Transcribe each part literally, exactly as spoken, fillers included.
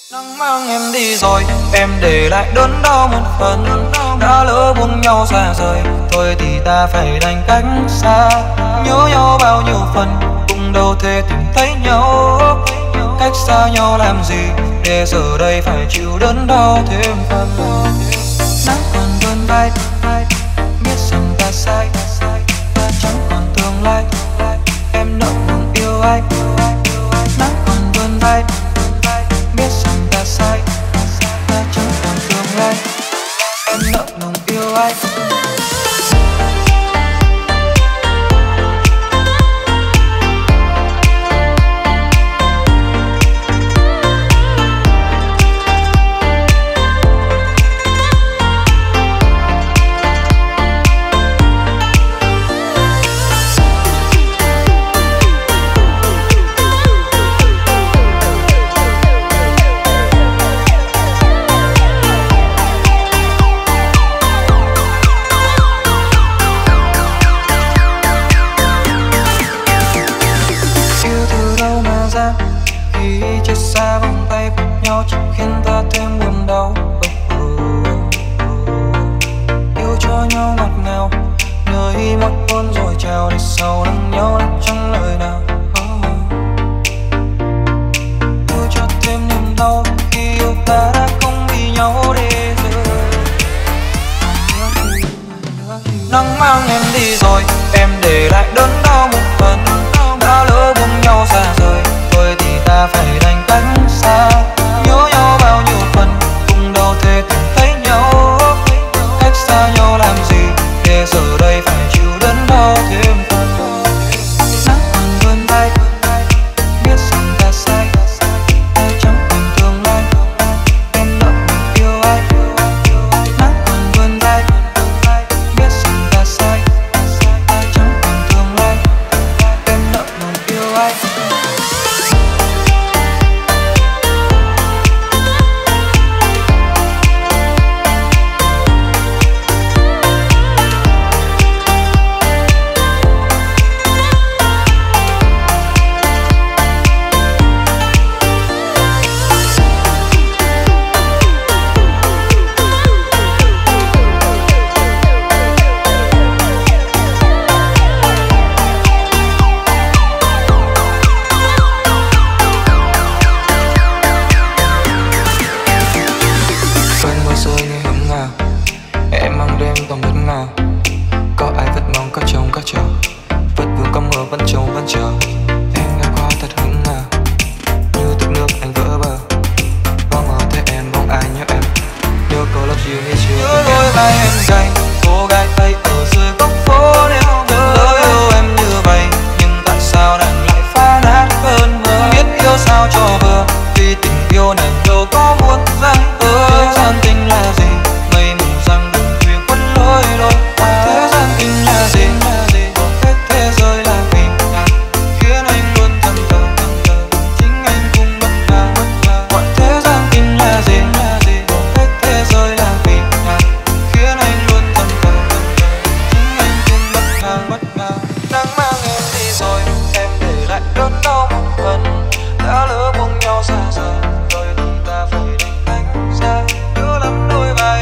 Nắng mang em đi rồi, em để lại đớn đau một phần. Đã lỡ buông nhau xa rời, thôi thì ta phải đành cách xa. Nhớ nhau bao nhiêu phần, cũng đâu thể tìm thấy nhau. Cách xa nhau làm gì, để giờ đây phải chịu đớn đau thêm phần. Nắng còn vươn vai, biết rằng ta sai, ta chẳng còn tương lai. Em nỡ ngừng yêu anh. Nắng còn vươn vai, biết rằng ta sai, ta chẳng còn tương lai. Em nỡ ngừng yêu anh. Xa vòng tay của nhau chỉ khiến ta thêm buồn đau. oh, oh, oh. Yêu cho nhau ngọt ngào, nơi một hôn rồi chào để sau lưng nhau đã chẳng lời nào. oh, oh. Yêu cho thêm niềm đau khi yêu ta đã không vì nhau để rồi. Nắng mang em đi rồi, em để lại đớn đau một phần. Đã lỡ buông nhau xa rời, thôi thì ta phải đành cách xa. Nhớ nhau bao nhiêu phần, cũng đâu thể tìm thấy nhau. Cách xa nhau làm gì, để giờ đây phải chịu đớn đau thêm phần. Nắng còn vươn vai, biết rằng ta sai, ta chẳng còn tương lai. Em nỡ ngừng yêu anh. Nắng còn vươn vai, biết rằng ta sai, ta chẳng còn tương lai. Em nỡ ngừng yêu anh. Đã lỡ buông nhau xa rời, rồi thì ta phải đành cách xa. Nhớ lắm đôi vai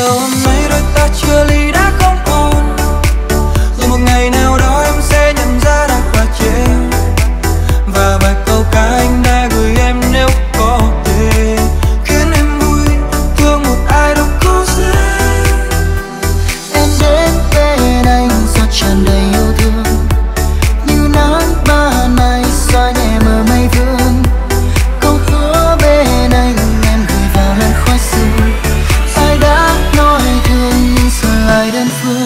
giờ hôm nay đôi ta chia ly đã không còn, rồi một ngày nào đó em sẽ nhận ra đã quá trễ. Và vài câu ca anh đã gửi em nếu có thể khiến em vui, thương một ai đâu có dễ. Em đến bên anh do tràn đầy yêu thương, như nắng ban mai xóa nhẹ mờ mây vương. Câu hứa bên anh em gửi vào lần khói sương. Ai đã nói thương nhưng giờ lại đơn phương.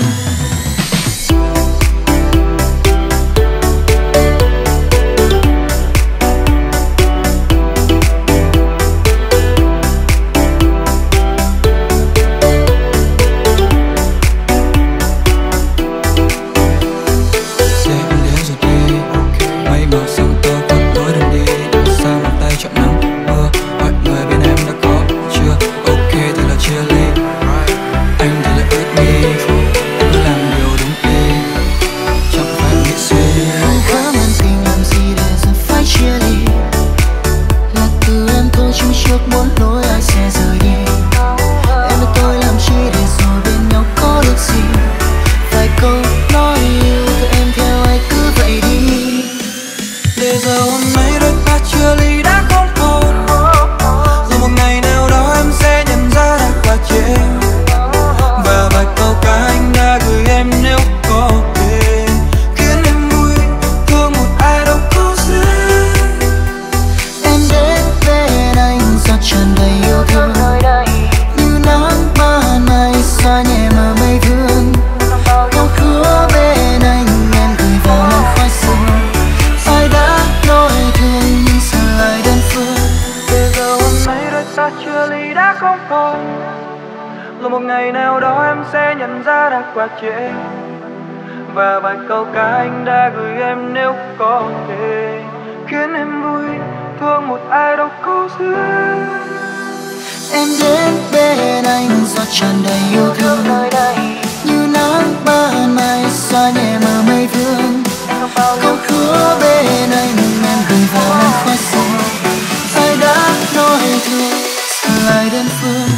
Rồi một ngày nào đó em sẽ nhận ra đã quá trễ. Và vài câu ca anh đã gửi em nếu có thể khiến em vui, thương một ai đâu có dễ. Em đến bên anh do tràn đầy yêu thương, như nắng ban mai xóa nhẹ mờ mây vương. Câu hứa bên anh em gửi vào lần khói sương. Ai đã nói thương giờ lại đơn phương.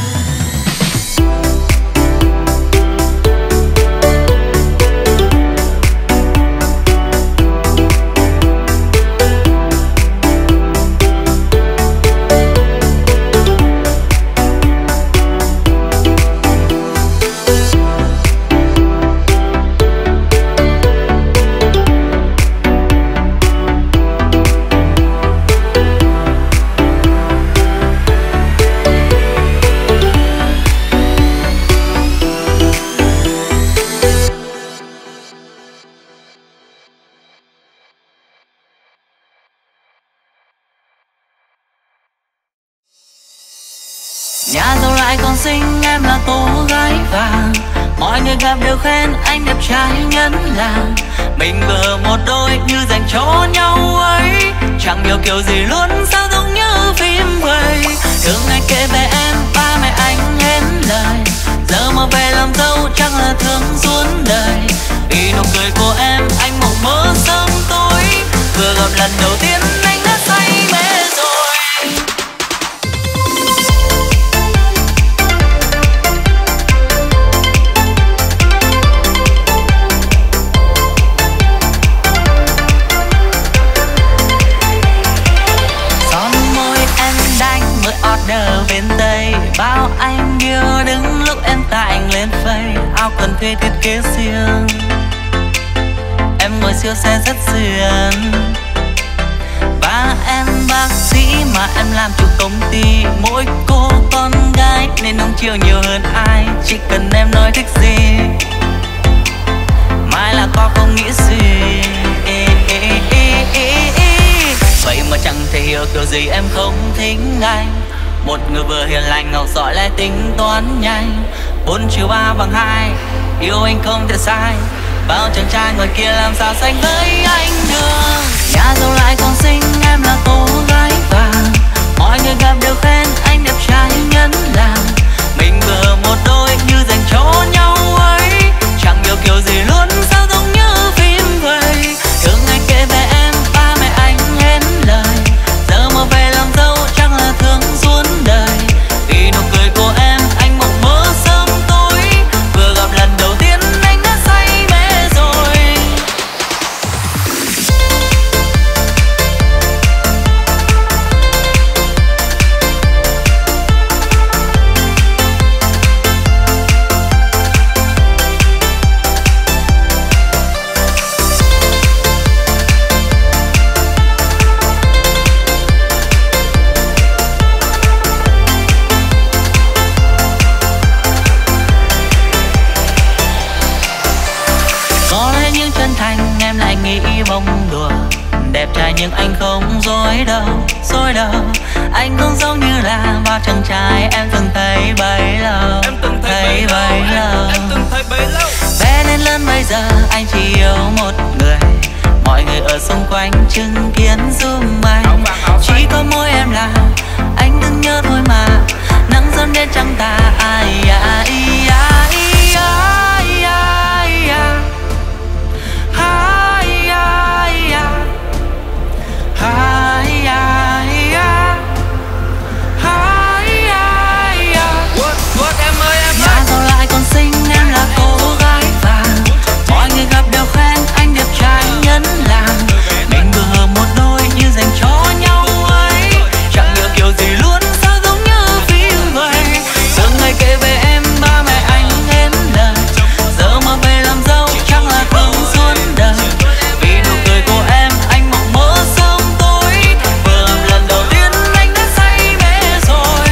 Nhà giàu lại còn xinh, em là cô gái vàng. Mọi người gặp đều khen anh đẹp trai nhân làng. Mình vừa một đôi như dành cho nhau ấy. Chẳng hiểu kiểu gì luôn sao giống như phim vậy. Thường ngày kể về em, ba mẹ anh hết lời. Giờ mà về làm dâu chắc là thương suốt đời. Vì nụ cười của em anh mộng mơ sớm tối. Vừa gặp lần đầu tiên anh đã say mê rồi. Order bên Tây bao anh yêu đứng lúc em tại anh lên phây. Áo quần thuê thiết kế riêng, em ngồi siêu xe rất xuyên. Ba em bác sĩ mà em làm chủ công ty. Mỗi cô con gái nên ông chiều nhiều hơn ai. Chỉ cần em nói thích gì mai là có không nghĩ gì. Ê, ê, ê, ê, ê. Vậy mà chẳng thể hiểu kiểu gì em không thích anh. Một người vừa hiền lành ngọc giỏi lại tính toán nhanh. Bốn trừ ba bằng hai, yêu anh không thể sai. Bao chàng trai ngoài kia làm sao sánh với anh được. Nhà giàu lại còn xinh, em là cô gái vàng. Mọi người gặp đều khen anh đẹp trai nhân làng. Mình vừa một đôi như dành cho nhau ấy. Chẳng hiểu kiểu gì luôn sao giống như phim vậy. Thường ngày kể về em, ba mẹ anh hết lời. Giờ mà về làm dâu chắc là thương suốt đời. Vì nụ cười của em anh mộng mơ sớm tối. hồi đầu anh không giống như là bao chàng trai em từng thấy bấy lâu. Em từng thấy bấy lâu. Em từng thấy bấy lâu. Bé nên lớn bây giờ anh chỉ yêu một người. Mọi người ở xung quanh chứng kiến giùm anh. Chỉ có mỗi em là anh đừng nhớ thôi mà. Nắng dần đến chẳng ta ai ai ai ai ai ai ai ai ai ai em ơi em ơi. Sao lại còn xinh em là cô gái vàng. Mọi người gặp đều khen anh đẹp trai nhân làng. Mình vừa hợp một đôi như dành cho nhau ấy. Chẳng hiểu kiểu gì luôn sao giống như phim vậy. Giờ ngày kể về em ba mẹ anh hết lời. Giờ mà về làm dâu chắc là thương suốt đời. Vì nụ cười của em anh mộng mơ sớm tối. Vừa làm lần đầu tiên anh đã say mê rồi.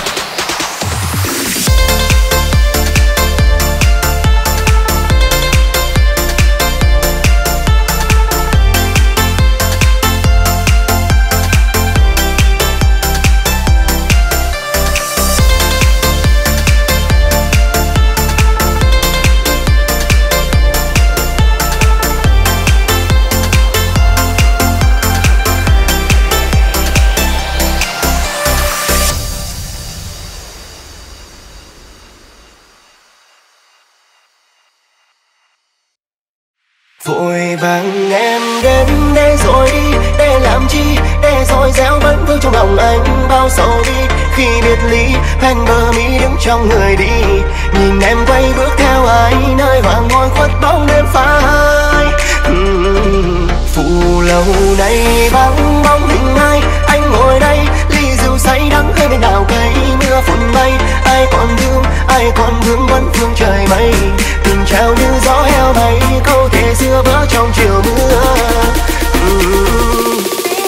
Vội vàng em đến đây rồi đi, để làm chi, để rồi réo vẫn vương trong lòng anh bao sầu đi. Khi biệt ly, hoen bờ mi đứng trong người đi. Nhìn em quay bước theo ai, nơi hoàng hôn khuất bóng đêm phai. uhm, Phụ lâu nay vắng bóng hình ai, anh ngồi đây ly rượu say đắng hơi bên đào cây. Mưa phùn bay, ai còn thương, ai còn vương vẫn phương trời mây. Tình trao như gió heo bay, câu thề xưa vỡ trong chiều mưa. uhm.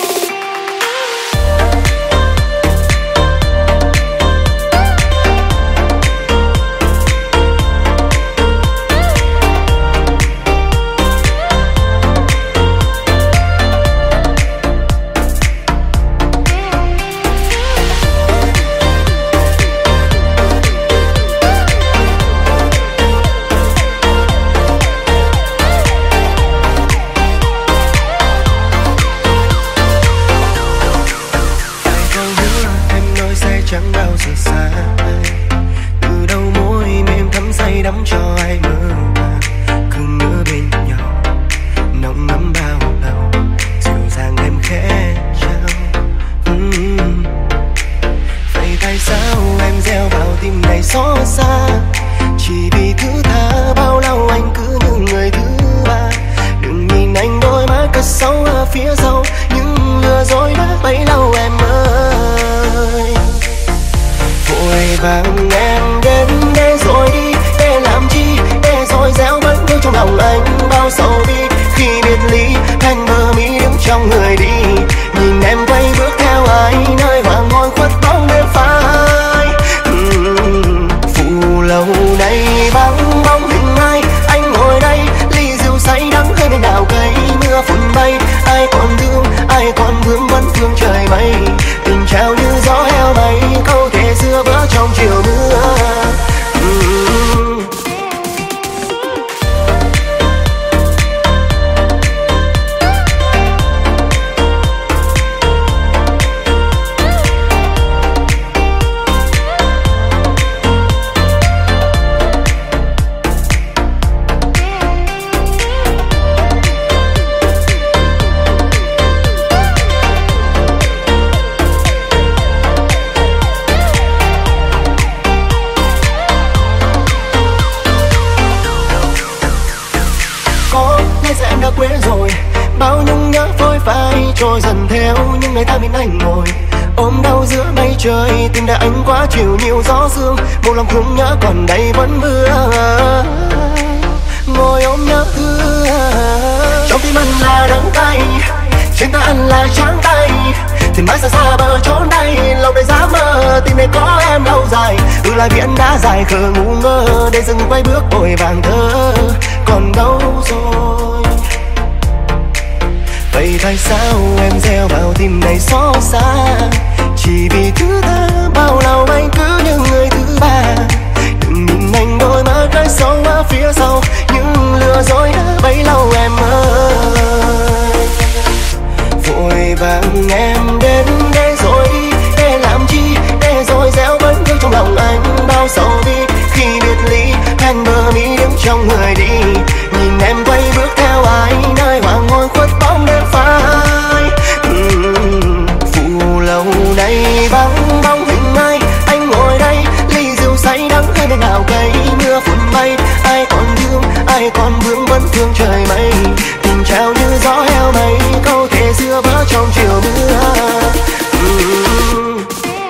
Chẳng bao giờ xa ai. Từ đầu môi mềm thắm say đắm cho ai mơ màng. Cứ ngỡ bên nhau nồng ấm bao lâu. Dịu dàng em khẽ trao. uhm. Vậy tại sao em gieo vào tim này xót xa. Chỉ vì thứ tha bao lâu anh cứ như người thứ ba. Đừng nhìn anh đôi mắt cất sâu ở phía sau. Nhưng lừa dối đã bấy lâu em ơi. Vội vàng em đến đây rồi đi, để làm chi, để rồi réo vẫn vương trong lòng anh bao sầu đi. Khi biệt ly, thành bờ mi đứng trong người đi. Nhìn em quay bước theo ai, nơi hoàng hôn khuất bóng đêm phai. uhm, Phụ lâu nay vắng bóng hình ai, anh ngồi đây ly rượu say đắng hơi bên đào cây. Mưa phùn bay, ai còn thương, ai còn vương vẫn phương trời mây. Tình trao như gió heo bay, câu thề xưa vỡ trong chiều mưa. uhm. Quên rồi bao nhung nhớ phôi phai trôi dần theo những ngày ta bên anh ngồi ôm đau giữa mây trời. Tình đã anh quá chiều nhiều gió sương, một lòng không nhớ còn đây vẫn mưa. Ngồi ôm nhớ thương trong tim anh là đắng cay, trên ta anh là trắng tay. Thì mãi xa xa bờ trốn đây, lòng đầy dám mơ tim này có em lâu dài. Ừ lại biển đã dài khờ ngu ngơ, để dừng quay bước vội vàng thơ còn đâu rồi. Vậy tại sao em gieo vào tim này xót xa? Chỉ vì thứ tha bao lâu anh cứ như người thứ ba. Đừng nhìn anh đôi mắt cái sâu ở phía sau, những lừa dối đã bấy lâu em ơi. Vội vàng em đến để rồi đi, để làm chi, để rồi gieo vẫn thương trong lòng anh bao sầu bi. Khi biệt ly anh bờ mi đứng trong người đi, nhìn em quay bước theo ai nơi hoàng hôn khuất bóng đêm phai. uhm, Phụ lâu nay vắng bóng hình ai, anh ngồi đây ly rượu say đắng hay bên nào cây mưa phùn bay. Ai còn thương, ai còn vương vẫn thương trời mây, tình trao như gió heo mây, câu thề xưa vỡ trong chiều mưa. uhm.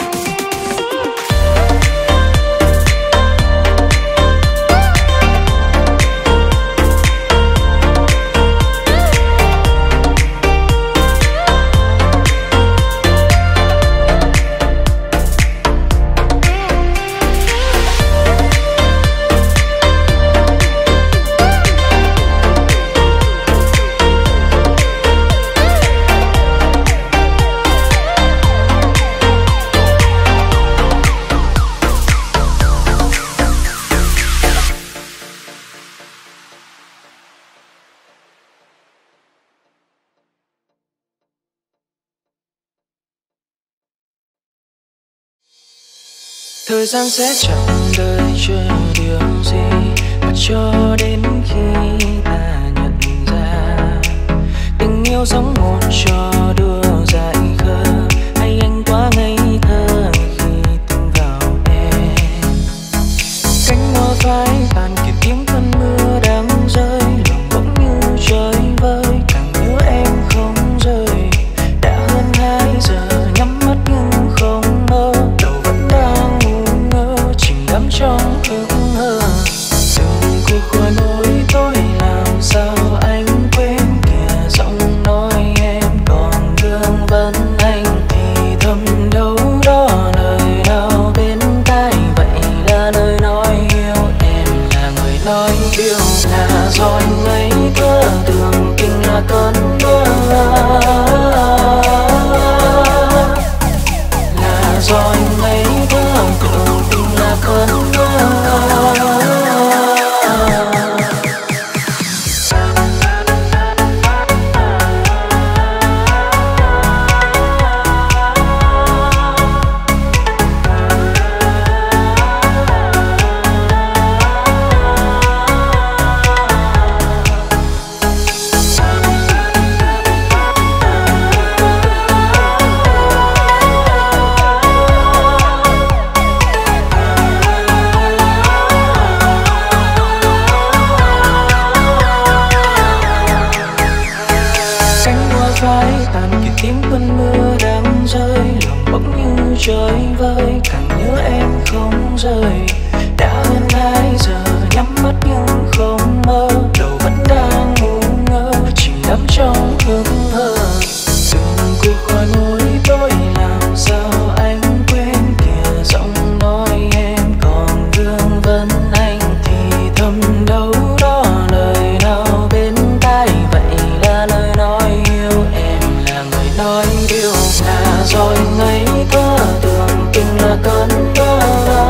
Thời gian sẽ chẳng đợi chờ điều gì, mà cho đến khi ta nhận ra tình yêu giống một trò đùa dại khờ, hay anh quá ngây thơ khi tin vào em. Cánh hoa phai tàn kịp tiếng cơn mưa đang rơi, lòng bỗng như chơi vơi, càng nhớ em không rời. Đã hơn hai giờ nhắm mắt nhưng không mơ, đầu vẫn đang trong hững hờ. Từng cuộc qua nỗi tôi làm sao anh quên kìa, giọng nói em còn vương vấn anh thì thầm đâu đó lời nào bên tai. Vậy là lời nói yêu em, là người nói yêu, là do anh ngây thơ tưởng tình là cơn mưa, là do anh ngây thơ tưởng tình là cơn mưa. Chơi vơi càng nhớ em không rời. Đã hơn hai giờ nhắm mắt nhưng không mơ, đầu vẫn đang ngu ngơ chìm đắm trong hững hờ. Từng cuộc qua nỗi tôi làm sao anh quên kìa, giọng nói em còn vương vấn anh thì thầm đâu đó lời nào bên tai. Vậy là lời nói yêu em, là người nói yêu, là do anh ngây thơ tưởng tình là cơn mơ,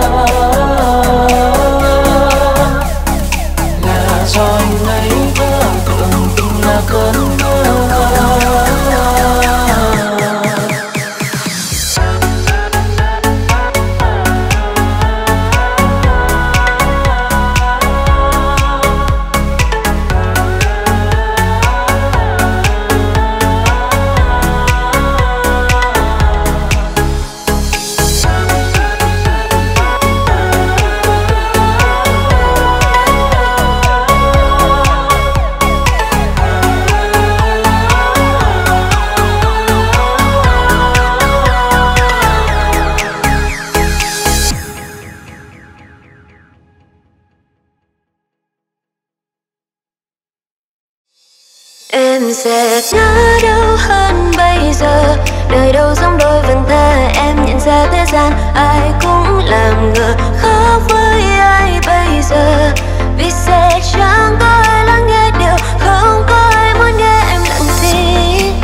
là do anh ngây thơ tưởng tình là cơn mơ. Em sẽ ngỡ đâu hơn bây giờ, đời đâu giống đôi vần thơ. Em nhận ra thế gian ai cũng làm ngờ, khó với ai bây giờ, vì sẽ chẳng có ai lắng nghe điều, không có ai muốn nghe em lặng tiếng.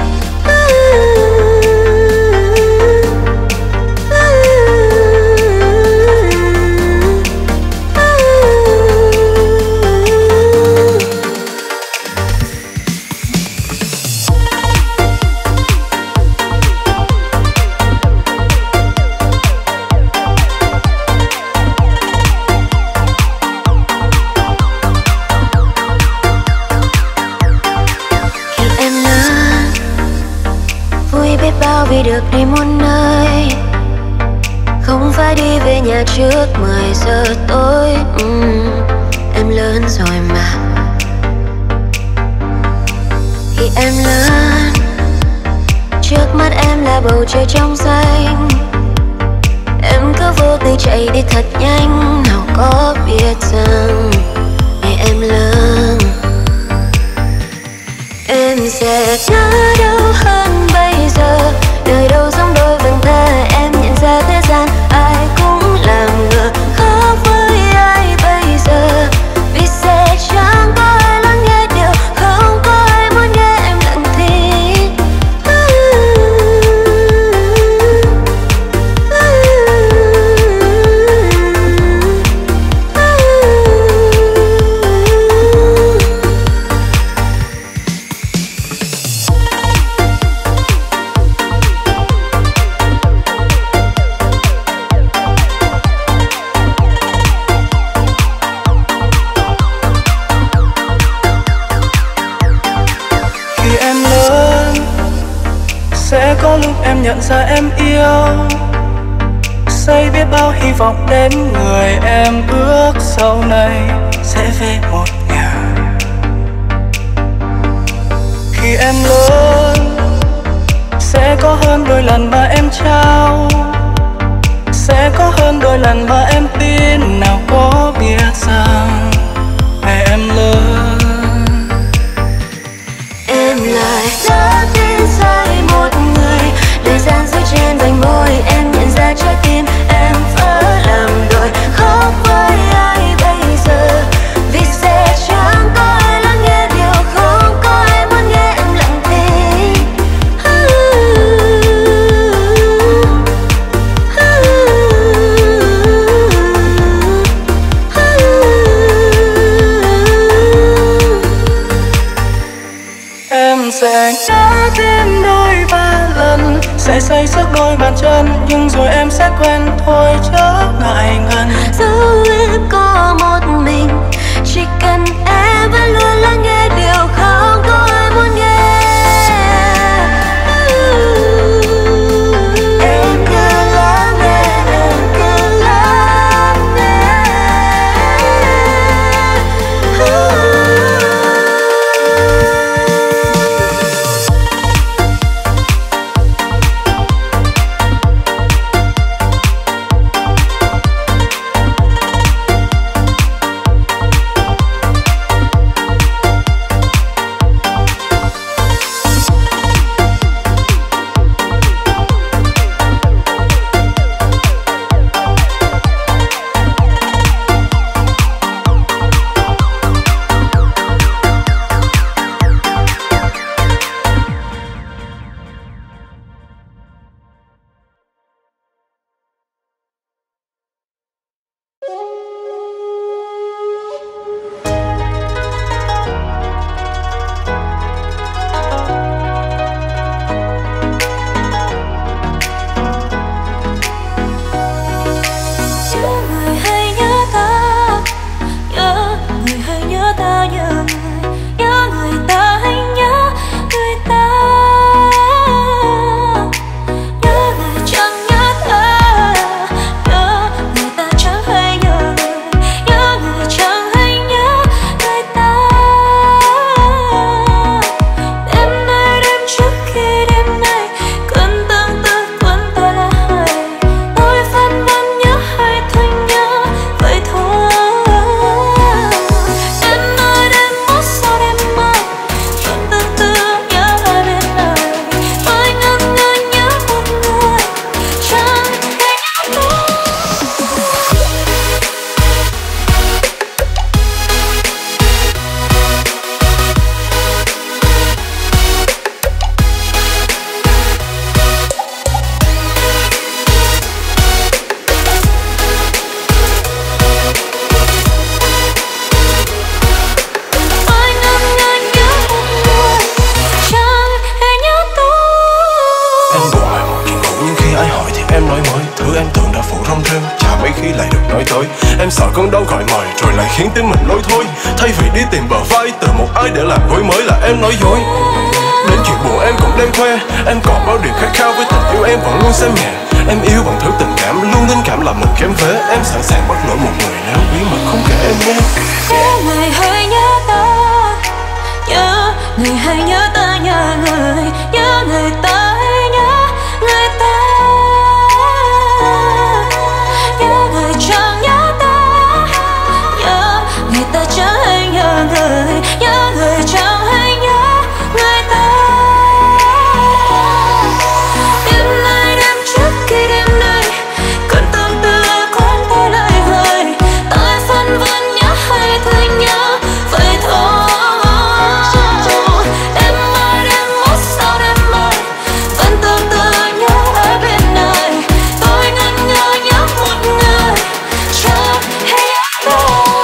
được đi một nơi, không phải đi về nhà trước mười giờ tối. uhm, Em lớn rồi mà. Khi em lớn, trước mắt em là bầu trời trong xanh. Em cứ vô tư chạy đi thật nhanh, nào có biết rằng ngày em lớn em sẽ nhớ đâu hơn bây giờ. Đời đâu giống đôi vầng thề, em nhận ra thế gian ai cũng làm ngờ khó với ai bây giờ. Vì sẽ chẳng có ai lắng nghe điều, không có ai muốn nghe em lặng thinh. Có lúc em nhận ra em yêu, xây biết bao hy vọng đến người em ước sau này sẽ về một nhà. Khi em lớn, sẽ có hơn đôi lần mà em trao, sẽ có hơn đôi lần mà em tin. Nào có biết rằng ngày em lớn em lại đã tin sai một người. Thời gian giữ trên vành môi, em nhận ra trái tim em vỡ làm đôi. Khóc với ai bây giờ, vì sẽ chẳng có ai lắng nghe điều, không có ai muốn nghe em lặng thinh. Em sẽ nhớ thêm đôi ba lần, sẽ xây sức đôi bàn chân, nhưng rồi em sẽ quen thôi chớ ngại ngần. Dẫu em có một mình, chỉ cần em vẫn luôn lắng nghe điều không có ai muốn nghe. Em cứ lắng nghe, em cứ lắng nghe. Em sợ cơn đau gọi mời rồi lại khiến tim mình lối thôi. Thay vì đi tìm bờ vai từ một ai để làm gối mới là em nói dối. Đến chuyện buồn em cũng đang khoe. Anh còn bao điều khát khao với tình yêu em vẫn luôn xanh nhạt. Em yêu bằng thứ tình cảm, luôn tình cảm làm mình kém phế. Em sẵn sàng bắt lỗi một người nào bí mật không kể em nghe. Nhớ người hãy nhớ ta, nhớ người hãy nhớ ta, nhớ người, nhớ người ta hãy nhớ người ta. Nhớ người chẳng nhớ ta, nhớ người ta chẳng hãy nhớ người, nhớ người chẳng hãy nhớ người ta. Đêm nay đêm trước khi đêm nay, cơn tâm tư quên tay lại hơi. Tôi phân vân nhớ hay thương nhớ vậy thôi. Đêm mai đêm mốt sau đêm mai, vẫn tương tự nhớ ở bên này. Tôi ngẩn ngơ nhớ một người chẳng hề nhớ.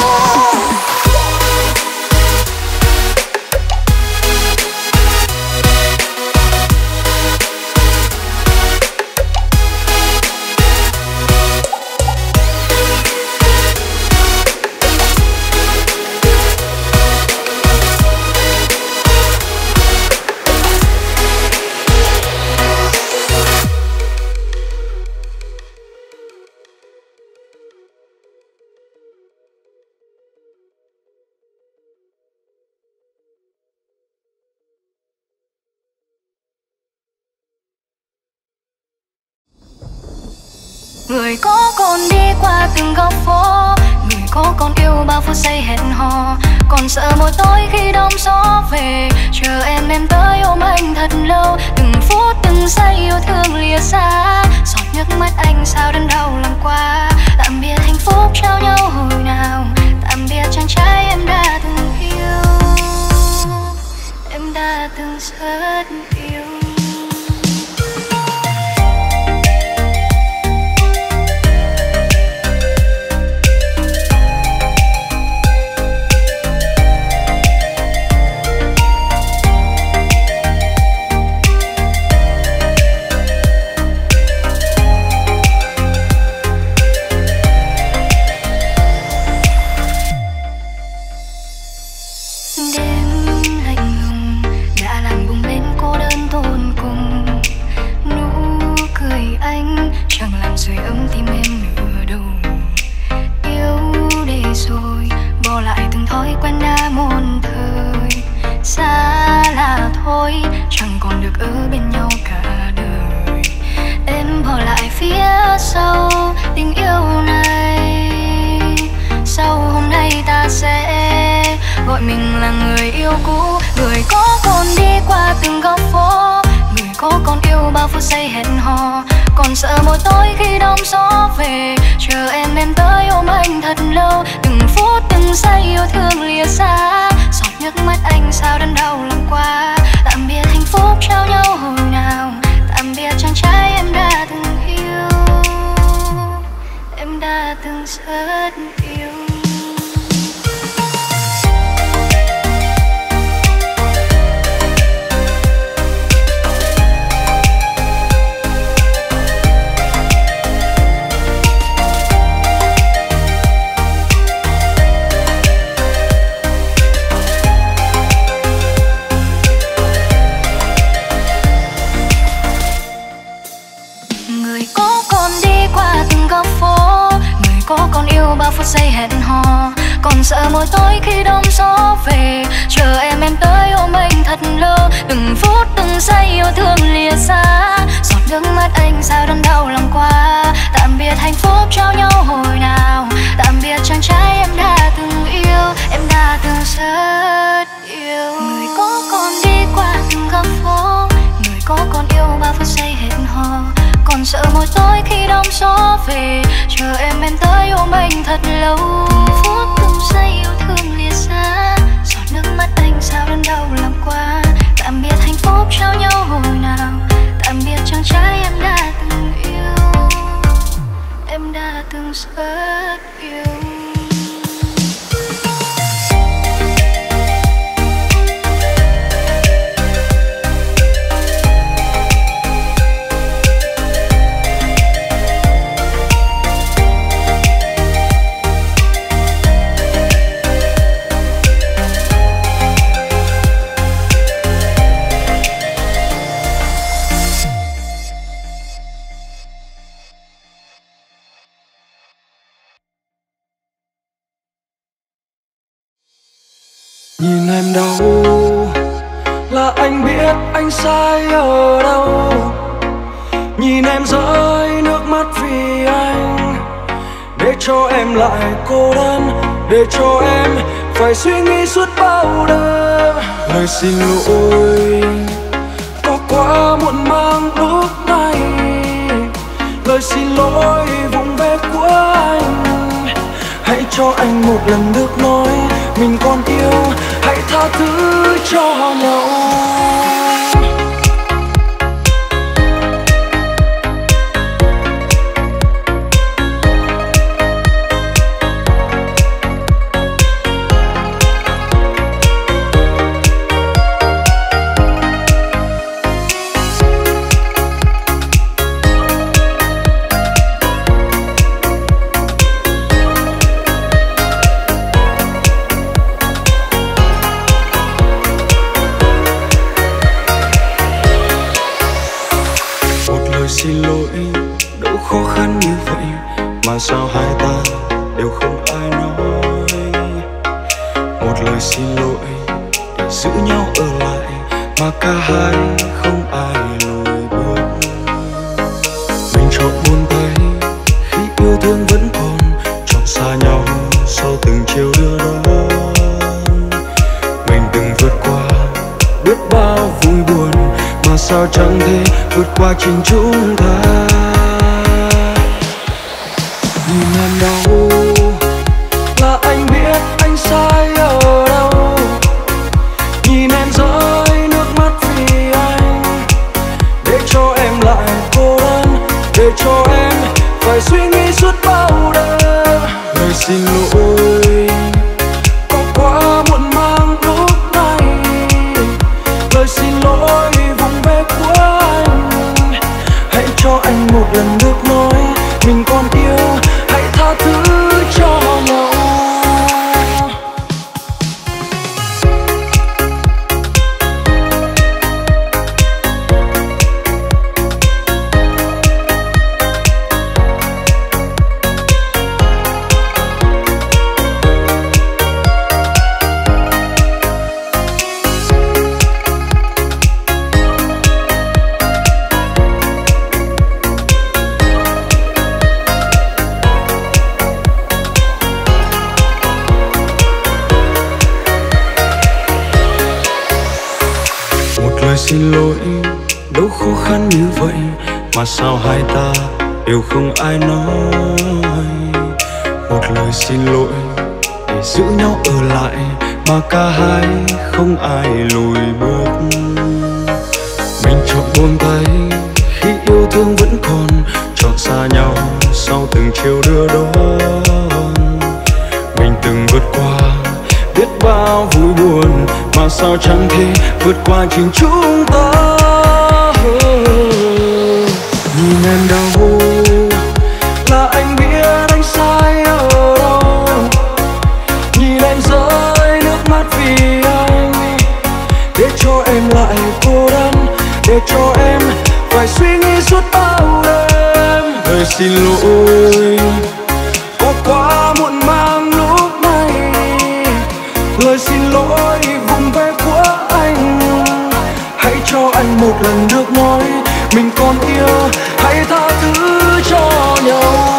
Người có con đi qua từng góc phố, người có con yêu bao phút giây hẹn hò. Còn sợ mỗi tối khi đông gió về, chờ em em tới ôm anh thật lâu. Từng phút từng giây yêu thương lìa xa, giọt nước mắt anh sao đớn đau lòng qua. Tạm biệt hạnh phúc trao nhau hồi nào, tạm biệt chàng trai em đã từng yêu, em đã từng rất yêu. Chẳng còn được ở bên nhau cả đời. Em bỏ lại phía sau tình yêu này. Sau hôm nay ta sẽ gọi mình là người yêu cũ. Người có con đi qua từng góc phố, người có con yêu bao phút giây hẹn hò. Còn sợ mỗi tối khi đông gió về, chờ em em tới ôm anh thật lâu. Từng phút từng giây yêu thương lìa xa, giọt nước mắt anh sao đớn đau lòng qua. Tạm biệt hạnh phúc trao nhau hồi nào, tạm biệt chàng trai em đã từng yêu, em đã từng rất yêu. Có con yêu bao phút giây hẹn hò, còn sợ mỗi tối khi đông gió về, chờ em em tới ôm anh thật lâu. Từng phút từng giây yêu thương lìa xa, giọt nước mắt anh sao đớn đau lòng qua. Tạm biệt hạnh phúc trao nhau hồi nào, tạm biệt chàng trai em đã từng yêu, em đã từng rất yêu. Người có con đi qua từng góc phố, người có con yêu bao phút giây hẹn hò. Còn sợ mỗi tối khi đông gió về, chờ em em tới ôm anh thật lâu. Phút từng giây yêu thương lìa xa, giọt nước mắt anh sao đớn đau lòng qua. Tạm biệt hạnh phúc trao nhau hồi nào, tạm biệt chàng trai em đã từng yêu, em đã từng rất yêu. Nhìn em đâu là anh biết anh sai ở đâu. Nhìn em rơi nước mắt vì anh, để cho em lại cô đơn, để cho em phải suy nghĩ suốt bao đêm. Lời xin lỗi có quá muộn màng lúc này, lời xin lỗi vụng về của anh. Hãy cho anh một lần được nói mình còn yêu, hãy tha thứ cho nhau. Xin lỗi đâu khó khăn như vậy, mà sao hai ta đều không ai nói. Một lời xin lỗi để giữ nhau ở lại, mà cả hai không ai lùi bước. Mình chọn buông tay khi yêu thương vẫn còn, chọn xa nhau sau từng chiều đưa đón. Mình từng vượt qua biết bao vui buồn, mà sao chẳng thể vượt qua chính chúng ta. Nhìn em đâu là anh biết anh sai ở đâu. Nhìn em rơi nước mắt vì anh, để cho em lại cô đơn, để cho em phải suy nghĩ suốt bao đêm. Lời xin lỗi có quá muộn màng lúc này, lời xin lỗi vụng về của anh. Hãy cho anh một lần được nói mình còn yêu, hãy tha thứ cho nhau. Xin lỗi đâu khó khăn như vậy, mà sao hai ta đều không ai nói. Một lời xin lỗi để giữ nhau ở lại, mà cả hai không ai lùi bước. Mình chọn buông tay khi yêu thương vẫn còn, chọn xa nhau sau từng chiều đưa đón. Mình từng vượt qua biết bao vui buồn, mà sao chẳng thể vượt qua chính chúng ta. Nhìn em đâu là anh biết anh sai ở đâu. Nhìn em rơi nước mắt vì anh, để cho em lại cô đơn, để cho em phải suy nghĩ suốt bao đêm. Lời xin lỗi có quá muộn màng lúc này, lời xin lỗi vụng về của anh. Hãy cho anh một lần được nói mình còn yêu, hãy tha thứ cho nhau.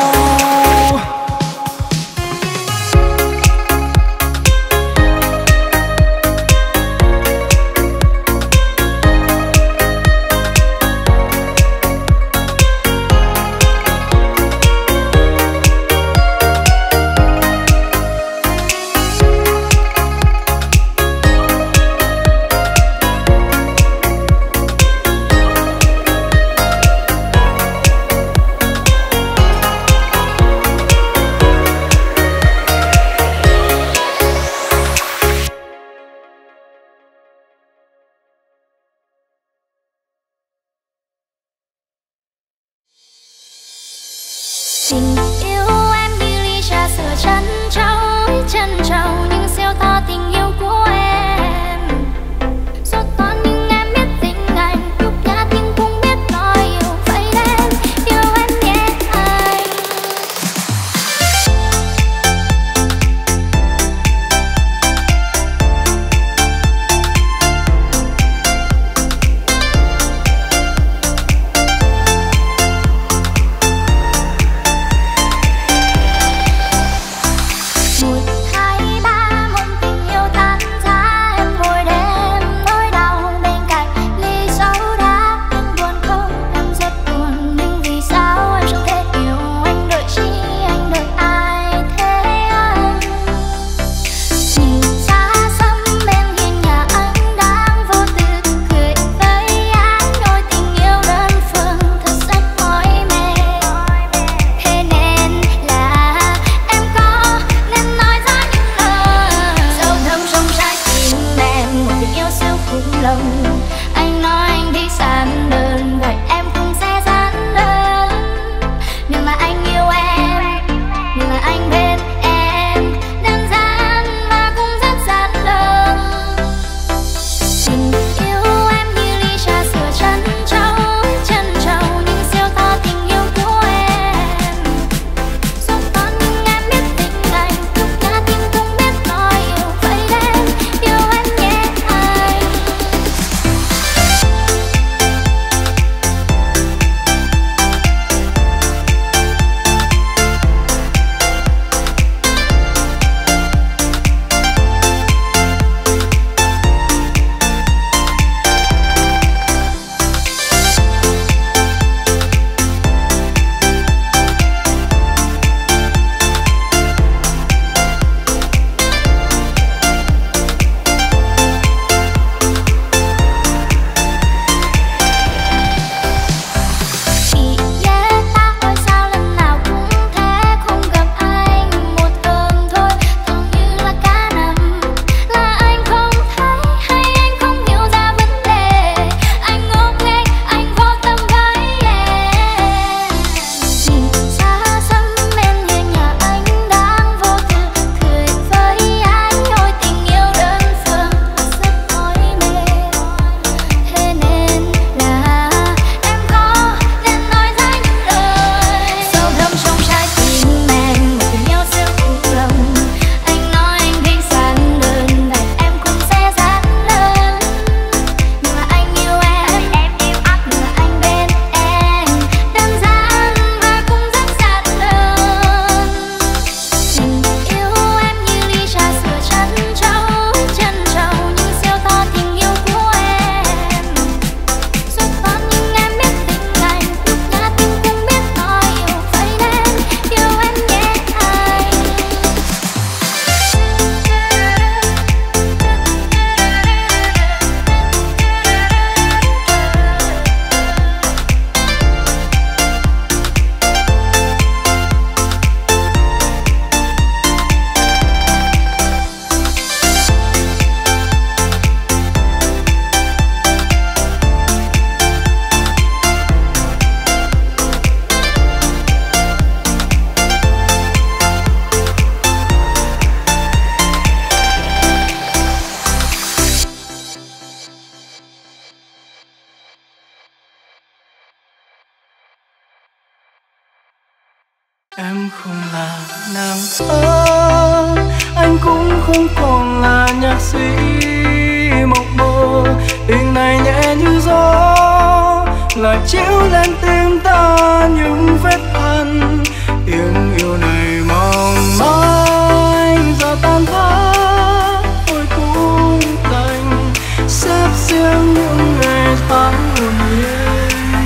không là nàng thơ, anh cũng không còn là nhạc sĩ mộng mơ. Tình này nhẹ như gió lại chiếu lên tim ta những vết hằn. Tiếng yêu này mong manh giờ tan vỡ, tôi cũng đành xếp riêng những ngày tháng hồn nhiên.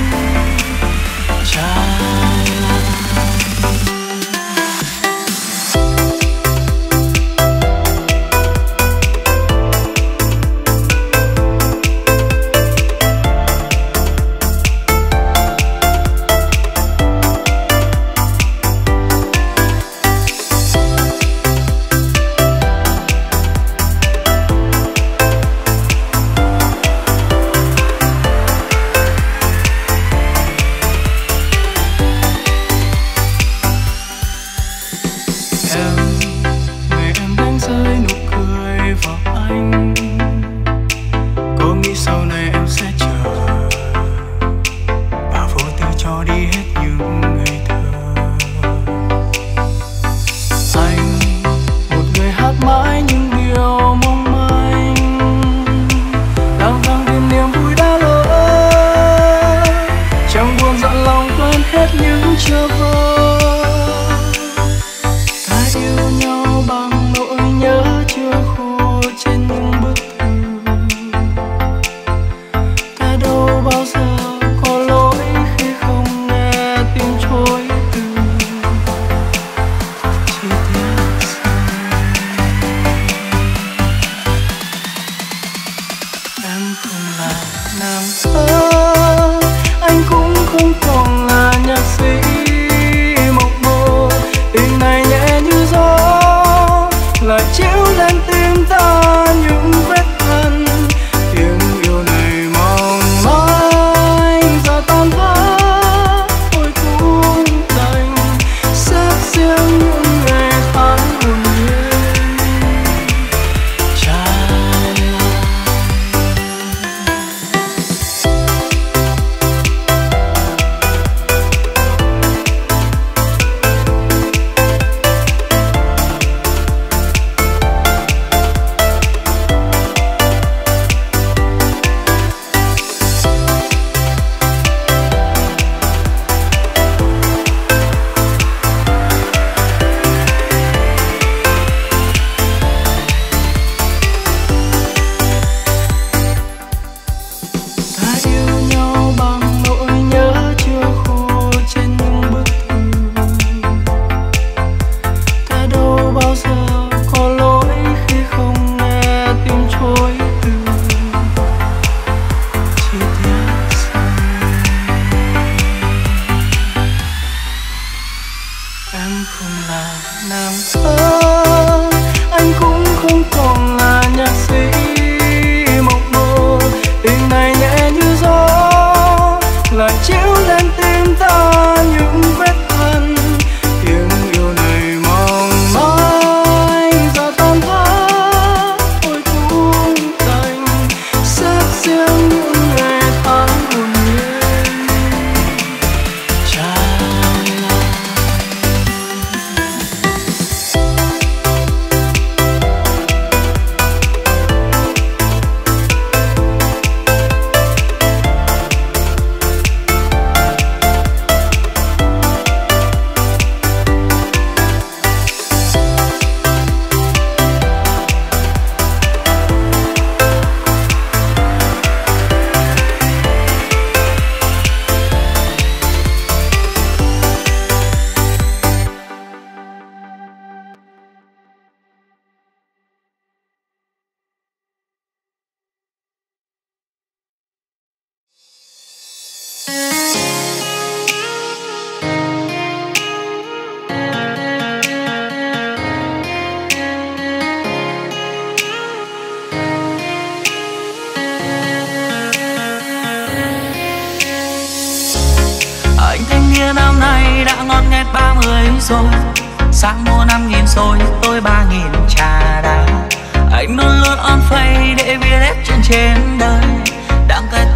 rồi. Sáng mua năm nghìn rồi, tôi ba nghìn trà đá. Anh luôn luôn on face để viết hết chuyện trên đời. Đang cái tới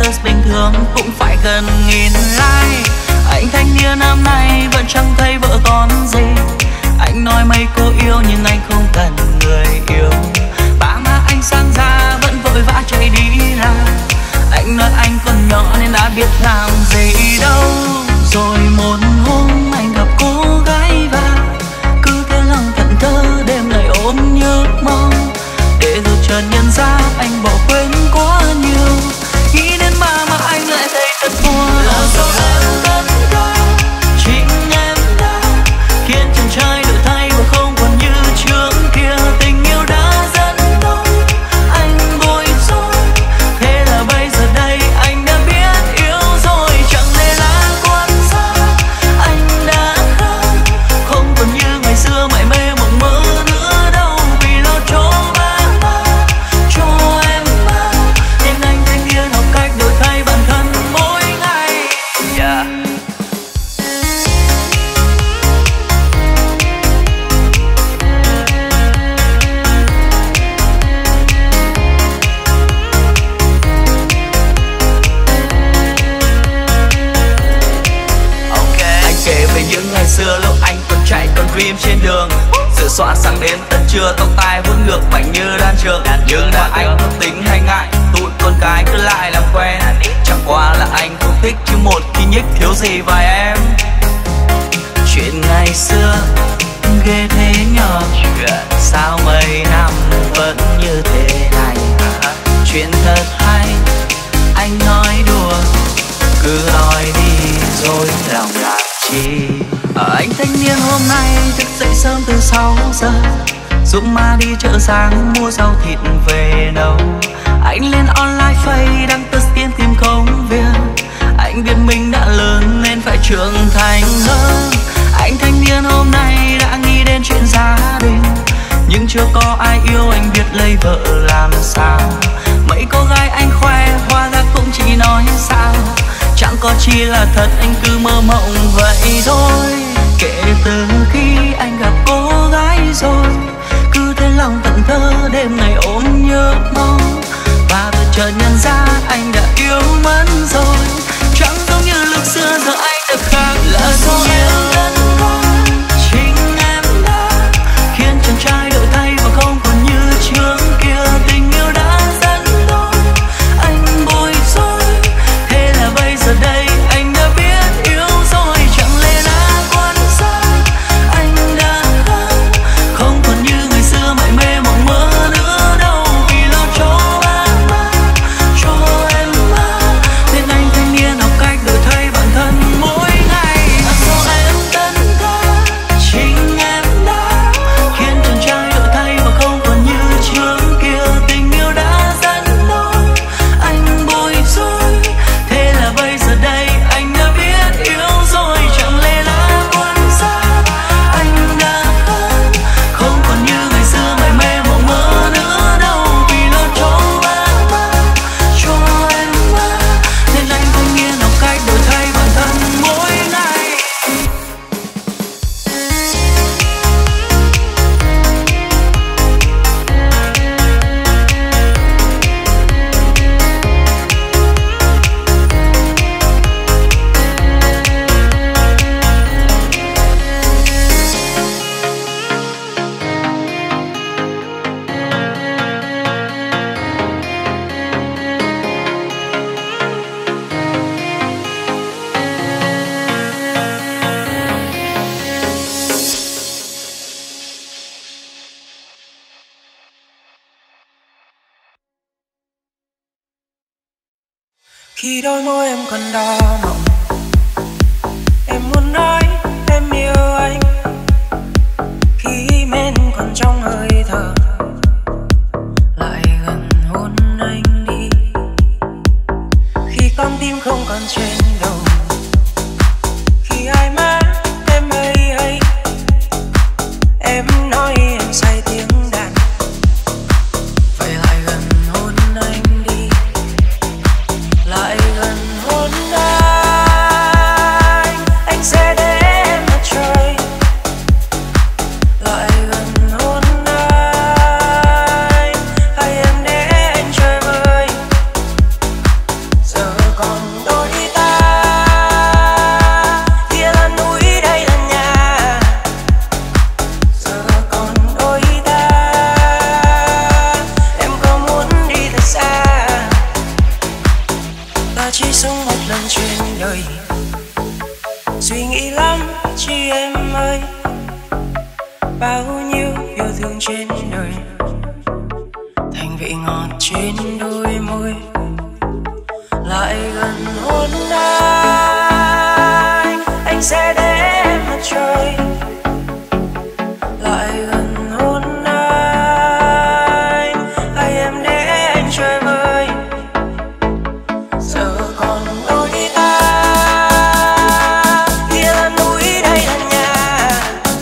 followers bình thường cũng phải gần nghìn like. Anh thanh niên năm nay vẫn chẳng thấy vợ con gì. Anh nói mấy cô yêu nhưng anh không cần người yêu. Ba má anh sang ra vẫn vội vã chạy đi làm. Anh nói anh còn nhỏ nên đã biết làm gì đâu. Rồi một hôm anh gặp cô gái và cứ thế lòng thẫn thơ đêm ngày ôm nhớ mong. Để rồi chợt nhận ra anh bỏ quên quá nhiều. Nghĩ đến ba mà anh lại thấy thật buồn. Là do em tất cả chính em đã khiến chàng trai đổi thay và không còn như trước kia. Tình yêu đã rất lâu anh bối rối. Thế là bây giờ đây anh đã biết yêu rồi. Chẳng lẽ là quan sát anh đã khác, không còn như ngày xưa mải mê mộng mơ nữa đâu. Vì lo cho ba má, cho em mà, nên anh thanh niên học cách đổi thay bản thân mỗi ngày. Yeah. Kể về những ngày xưa lúc anh còn chạy còn dream trên đường. Sửa soạn sáng đến tận trưa, tóc tai vuốt ngược mạnh như đan trường. Nhưng mà anh không tính hay ngại, tụi con cái cứ lại làm quen. Chẳng qua là anh không thích chứ một khi nhích thiếu gì vài em. Chuyện ngày xưa ghê thế nhỏ, sao mấy năm vẫn như thế này. Chuyện thật hay anh nói đùa, cứ nói đi rồi lòng làm chi. Ở anh thanh niên hôm nay thức dậy sớm từ sáu giờ, giúp má đi chợ sáng mua rau thịt về nấu. Anh lên online face đăng test tiên tìm công việc. Anh biết mình đã lớn nên phải trưởng thành hơn. Anh thanh niên hôm nay đã nghĩ đến chuyện gia đình, nhưng chưa có ai yêu anh biết lấy vợ làm sao. Mấy cô gái anh khoe hóa ra cũng chỉ nói sao. Chẳng có chi là thật anh cứ mơ mộng vậy thôi. Kể từ khi anh gặp cô gái rồi, cứ thế lòng thẫn thơ đêm ngày ôm nhớ mong. Và vừa chợt nhận ra anh đã yêu mất rồi. Chẳng giống như lúc xưa giờ anh đã khác. Là do em đã chính em đã khiến chàng trai đổi thay và không còn như trước kia. Tình yêu đã dẫn lối anh bối rối. Thế là bây giờ đây anh đã biết yêu rồi. Chẳng lẽ đã quan sát anh đã khác, không còn như ngày xưa mải mê mộng mơ nữa đâu. Vì lo cho ba má, cho em mà, nên anh thanh niên học cách đổi thay bản thân mỗi ngày. Là do em tất cả chính em đã khiến chàng trai đổi thay và không còn như trước kia. Tình yêu đã dẫn lối anh bối rối. Thế là bây giờ đây anh đã biết yêu rồi. Chẳng lẽ là quan sát anh đã khác, không còn như ngày xưa mải mê mộng mơ nữa đâu. Vì lo cho ba má, cho em mà, nên anh thanh niên học cách đổi thay bản thân mỗi ngày. Khi đôi môi em còn đỏ mộng, em muốn nói em yêu anh. Khi men còn trong hơi thở, lại gần hôn anh đi. Khi con tim không còn trên đầu, khi hai má em hay hay, em nói em say tiếng đàn. Vậy lại gần hôn anh đi, lại gần hôn anh, anh sẽ để em mặt trời. Lại gần hôn anh, hay em để anh chơi vơi. Giờ bao nhiêu yêu thương trên đời thành vị ngọt trên đôi môi, lại gần hôn anh, anh sẽ đến mặt trời. Lại gần hôn anh, hay em để anh chơi vơi. Giờ còn đôi ta, kia là núi đây là nhà.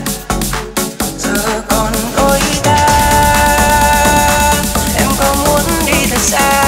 Giờ còn đôi ta, em có muốn đi thật xa.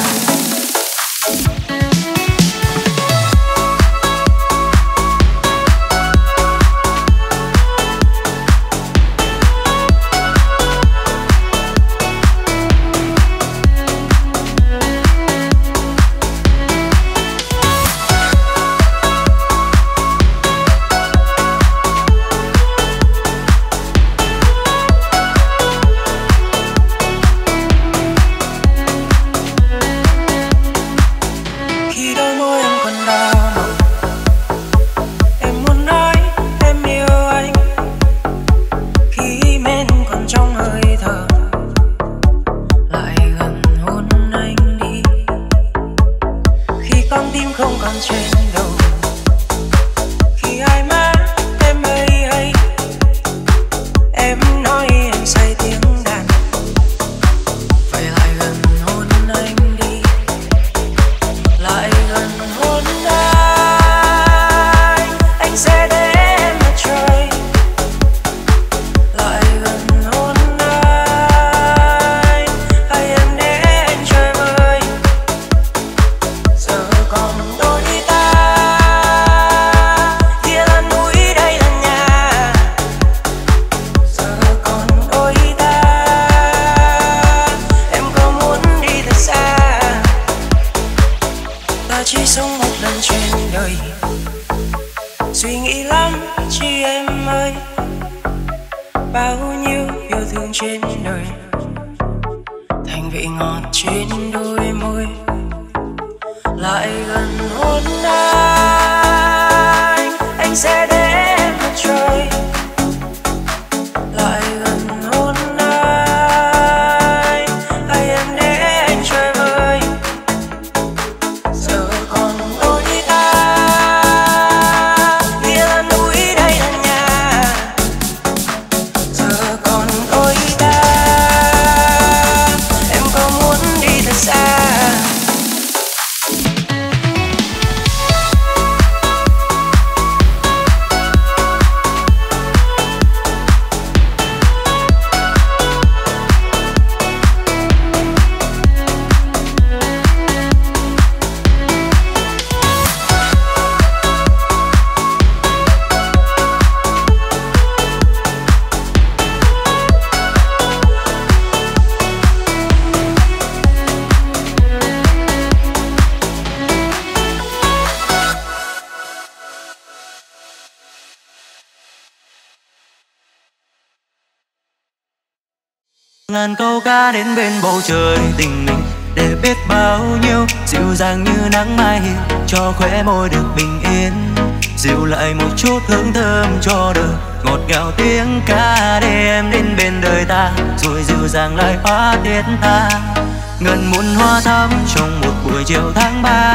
Ngàn câu ca đến bên bầu trời tình mình, để biết bao nhiêu dịu dàng như nắng mai hiền, cho khóe môi được bình yên, dịu lại một chút hương thơm cho đời, ngọt ngào tiếng ca để em đến bên đời ta, rồi dịu dàng lại hóa tiết ta. Ngần muôn hoa thắm trong một buổi chiều tháng ba,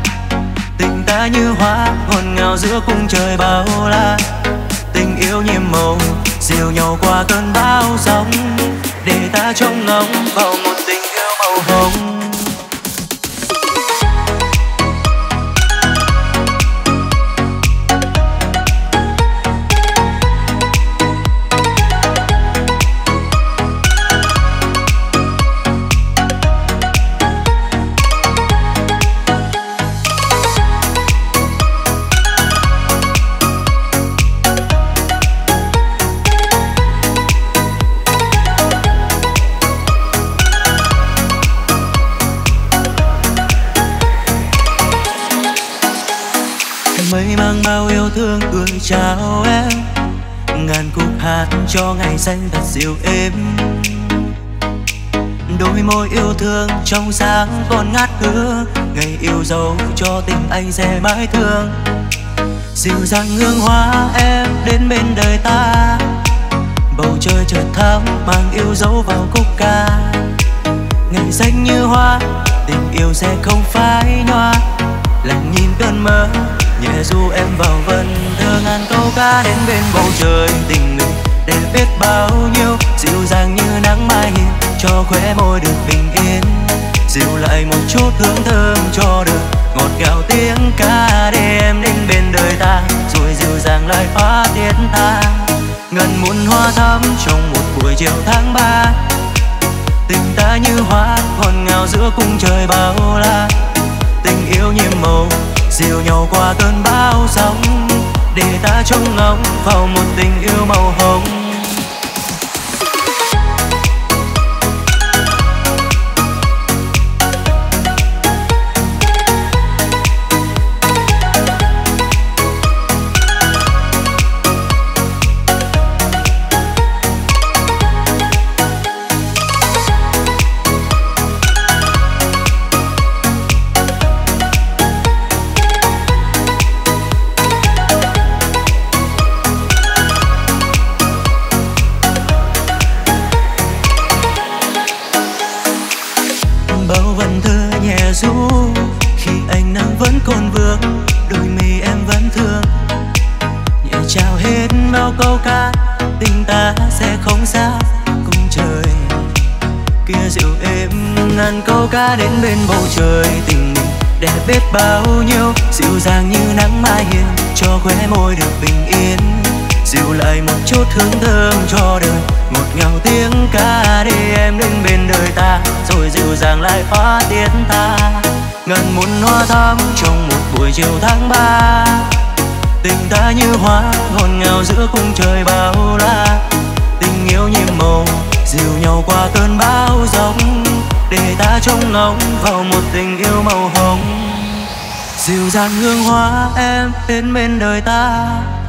tình ta như hoa ngọt ngào giữa cung trời bao la. Tình yêu nhiệm màu dìu nhau qua cơn bão sóng, để ta trông ngóng vào một tình yêu màu hồng. Mây mang bao yêu thương gửi chào em, ngàn khúc hát cho ngày xanh thật dịu êm. Đôi môi yêu thương trong sáng còn ngát hương, ngày yêu dấu cho tình anh sẽ mãi thương. Dịu dàng hương hoa em đến bên đời ta, bầu mang yêu dấu vào khúc ca. Ngày xanh như hoa, tình yêu sẽ không phai nhòa. Lặng nhìn cơn mơ, nhẹ ru em vào vần thơ ngàn câu ca. Đến bên bầu trời tình mình đẹp biết bao nhiêu, dịu dàng như nắng mai hiền cho khóe môi được bình yên. Dịu lại một chút hương thơm cho đời, ngọt ngào tiếng ca để em đến bên đời ta, rồi dịu dàng lại hóa tiết ta. Ngần muôn hoa thắm trong một buổi chiều tháng ba, tình ta như hoa ngọt ngào giữa cung trời bao la. Tình yêu nhiệm màu dìu nhau qua cơn bão sóng, để ta trông ngóng vào một tình yêu màu hồng. Khi ánh nắng vẫn còn vương, đôi mi em vẫn thương. Nhẹ trao hết bao câu ca, tình ta sẽ không xa cùng trời. Kia dịu êm ngàn câu ca đến bên bầu trời. Tình mình đẹp biết bao nhiêu, dịu dàng như nắng mai hiền cho khóe môi được bình yên. Dịu lại một chút hương thơm cho đời, ngọt ngào tiếng ca để em đến bên đời ta, rồi dịu dàng lại hóa tiết ta. Ngàn muôn hoa thắm trong một buổi chiều tháng ba, tình ta như hoa ngọt ngào giữa cung trời bao la. Tình yêu nhiệm màu dìu nhau qua cơn bão giông, để ta trông ngóng vào một tình yêu màu hồng. Dịu dàng hương hoa em đến bên đời ta,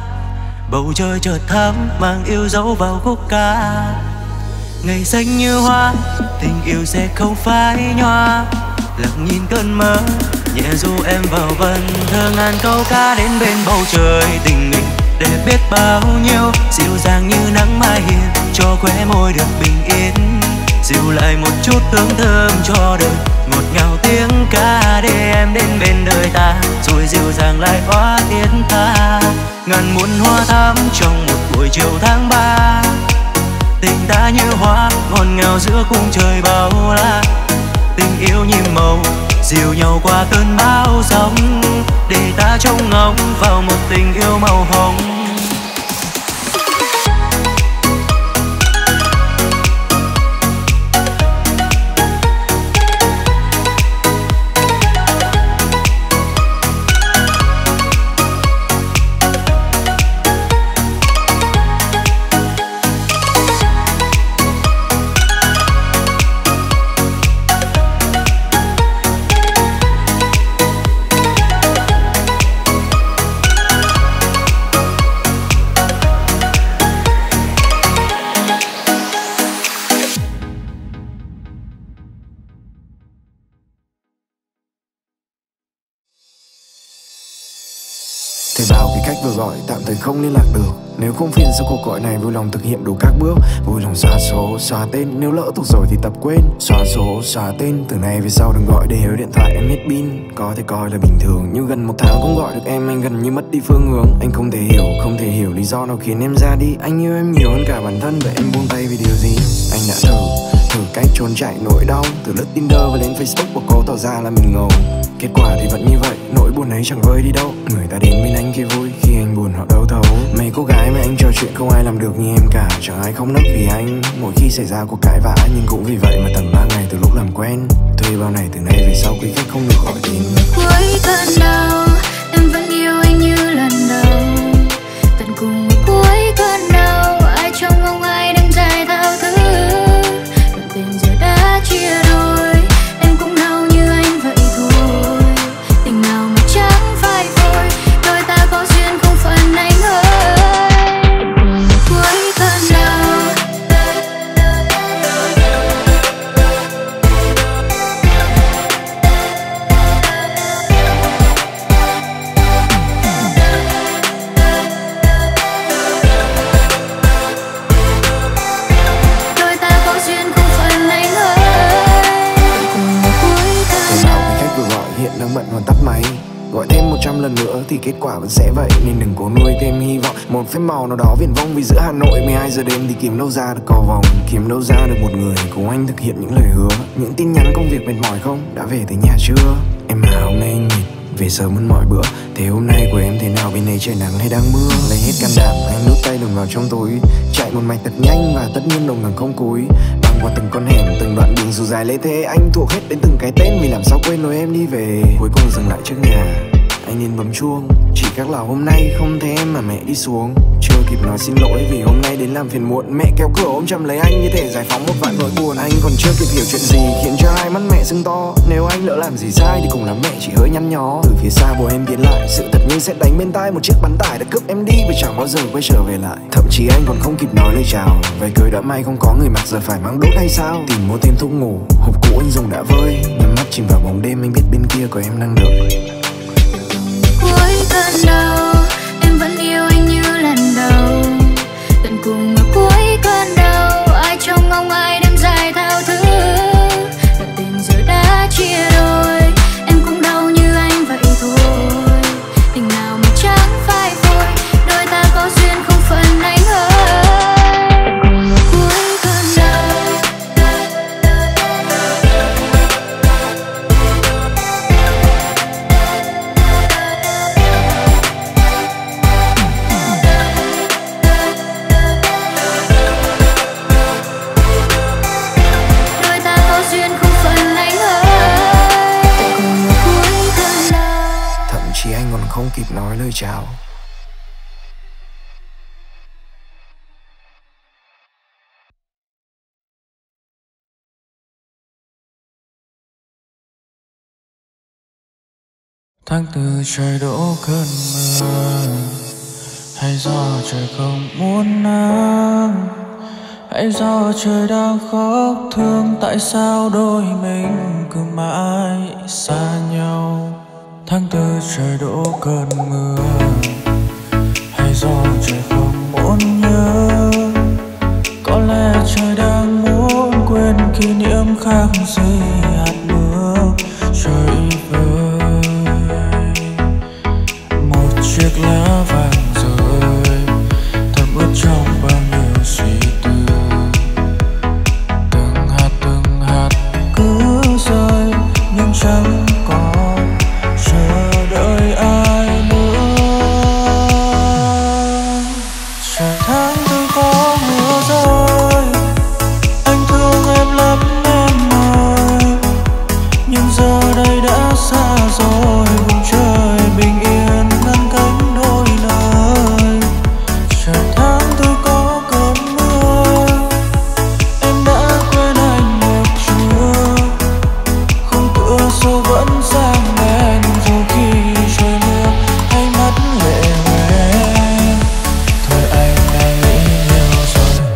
bầu trời chợt thắm mang yêu dấu vào khúc ca. Ngày xanh như hoa, tình yêu sẽ không phai nhòa. Lặng nhìn cơn mơ, nhẹ ru em vào vần thơ ngàn câu ca đến bên bầu trời. Tình mình đẹp biết bao nhiêu, dịu dàng như nắng mai hiền cho khóe môi được bình yên. Dịu lại một chút hương thơm cho đời, ngọt ngào tiếng ca để em đến bên đời ta, rồi dịu dàng lại hóa tiết ta. Ngàn muôn hoa thắm trong một buổi chiều tháng ba, tình ta như hoa ngọt ngào giữa cung trời bao la. Tình yêu nhiệm màu dìu nhau qua cơn bão giông, để ta trông ngóng vào một tình yêu màu hồng. Thầy bảo vì cách vừa gọi tạm thời không liên lạc được. Nếu không phiền sau cuộc gọi này vui lòng thực hiện đủ các bước. Vui lòng xóa số, xóa tên, nếu lỡ thuộc rồi thì tập quên. Xóa số, xóa tên, từ nay về sau đừng gọi để hiểu điện thoại em hết pin. Có thể coi là bình thường, nhưng gần một tháng không gọi được em, anh gần như mất đi phương hướng. Anh không thể hiểu, không thể hiểu lý do nào khiến em ra đi. Anh yêu em nhiều hơn cả bản thân, vậy em buông tay vì điều gì? Anh đã thử, thử cách trốn chạy nỗi đau, từ lướt Tinder và lên Facebook của cô tỏ ra là mình ngầu. Kết quả thì vẫn như vậy, nỗi buồn ấy chẳng vơi đi đâu. Người ta đến bên anh kia vui, khi anh buồn họ đâu thấu. Mấy cô gái mà anh trò chuyện không ai làm được như em cả. Chẳng ai không nấc vì anh, mỗi khi xảy ra cuộc cãi vã. Nhưng cũng vì vậy mà tầm ba ngày từ lúc làm quen. Thuê bao này từ nay về sau quý khách không được gọi đến. Cuối cơn đau, em vẫn yêu anh như lần đầu. Tận cùng cuối cơn đau, ai trong mong ai đang dài thao thức. Đoạn tình giờ đã chia đôi, em cũng đau như anh vậy thôi. Tình nào mà chẳng phai phôi, đôi ta có duyên không phần anh ơi. Cuối cơn đau, bận còn tắt máy. Gọi thêm một trăm lần nữa thì kết quả vẫn sẽ vậy, nên đừng cố nuôi thêm hy vọng một phép màu nào đó viển vông. Vì giữa Hà Nội mười hai giờ đêm thì kiếm đâu ra được cầu vồng, kiếm đâu ra được một người cùng anh thực hiện những lời hứa. Những tin nhắn công việc mệt mỏi không, đã về tới nhà chưa? Em à, hôm nay anh mệt, về sớm hơn mọi bữa. Thế hôm nay của em thế nào, bên này trời nắng hay đang mưa? Lấy hết can đảm, anh nút tay đừng vào trong tối, chạy một mạch thật nhanh và tất nhiên đồng ngừng không cúi. Băng qua từng con hẻm, từng đoạn đường dù dài lê thế, anh thuộc hết đến từng cái tên vì làm sao quên lối em đi về. Cuối cùng dừng lại trước nhà, anh nên bấm chuông, chỉ khác là hôm nay không thấy em mà mẹ đi xuống. Chưa kịp nói xin lỗi vì hôm nay đến làm phiền muộn, mẹ kéo cửa ôm chầm lấy anh như thể giải phóng một vạn nỗi buồn. Anh còn chưa kịp hiểu chuyện gì khiến cho hai mắt mẹ sưng to, nếu anh lỡ làm gì sai thì cùng là mẹ chỉ hơi nhăn nhó. Từ phía xa bố em tiến lại, sự thật như xét đánh bên tai, một chiếc bắn tải đã cướp em đi và chẳng bao giờ quay trở về lại. Thậm chí anh còn không kịp nói lời chào, về cười đã may không có người mặc giờ phải mang đốt hay sao. Tìm mua thêm thuốc ngủ, hộp cũ anh dùng đã vơi, nhắm mắt chìm vào bóng đêm anh biết bên kia có em đang đợi. Cuối cơn đau em vẫn yêu anh như lần đầu, tận cùng ở cuối cơn đau ai trông ngóng ai đêm dài thao thức. Đoạn tình giờ đã chia đôi, em cũng đau như anh vậy thôi. Tình nào mà chẳng phai phôi, đôi ta có duyên không phần anh ơi. Tận cùng ở cuối cơn đau. Không kịp nói lời chào. Tháng tư trời đổ cơn mưa, hay do trời không muốn nắng, hay do trời đang khóc thương tại sao đôi mình cứ mãi xa nhau. Tháng tư trời đổ cơn mưa, hay do trời không muốn nhớ, có lẽ trời đang muốn quên kỷ niệm khác gì hạt mưa trời vơi. Một chiếc lá vàng rơi thấm ướt trong bao nhiêu suy tư, từng hạt từng hạt cứ rơi nhưng chẳng còn chờ đợi ai nữa. Trời tháng tư có mưa rơi, anh thương em lắm em ơi, nhưng giờ đây đã xa rồi, vùng trời bình yên ngăn cánh đôi lời. Trời tháng tư có cơn mưa, em đã quên anh được chưa? Không cửa sổ vẫn sáng đèn dù khi trời mưa, hay mắt lệ hoen. Thôi anh đang nghĩ nhiều rồi.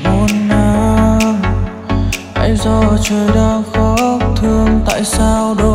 Do trời đang khóc thương tại sao đôi